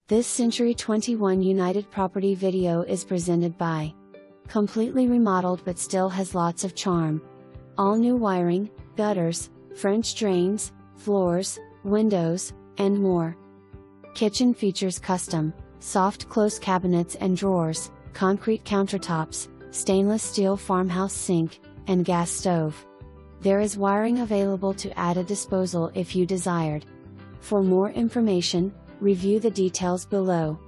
This Century 21 United Property video is presented by Completely Remodeled but still has lots of charm. All new wiring, gutters, French drains, floors, windows, and more. Kitchen features custom, soft close cabinets and drawers, concrete countertops, stainless steel farmhouse sink, and gas stove. There is wiring available to add a disposal if you desired. For more information, review the details below.